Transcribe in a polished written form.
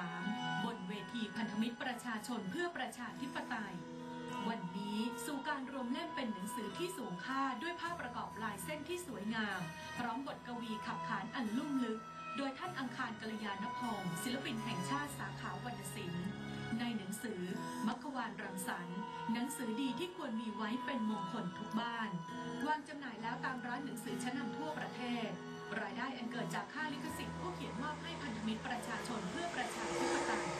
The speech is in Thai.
บนเวทีพันธมิตรประชาชนเพื่อประชาธิปไตยวันนี้สู่การรวมเล่มเป็นหนังสือที่สูงค่าด้วยภาพประกอบลายเส้นที่สวยงามพร้อมบทกวีขับขานอันลุ่มลึกโดยท่านอังคารกัลยาณพงศ์ศิลปินแห่งชาติสาขาวรรณศิลป์ในหนังสือมัคควานรังสรรค์หนังสือดีที่ควรมีไว้เป็นมงคลทุกบ้านวางจำหน่ายแล้วตามร้านหนังสือชั้นนำทั่วประเทศรายได้อันเกิดจากค่าลิขสิทธิ์ผู้เขียนมอบให้พันธมิตรประชาชนเพื่อประชาธิปไตย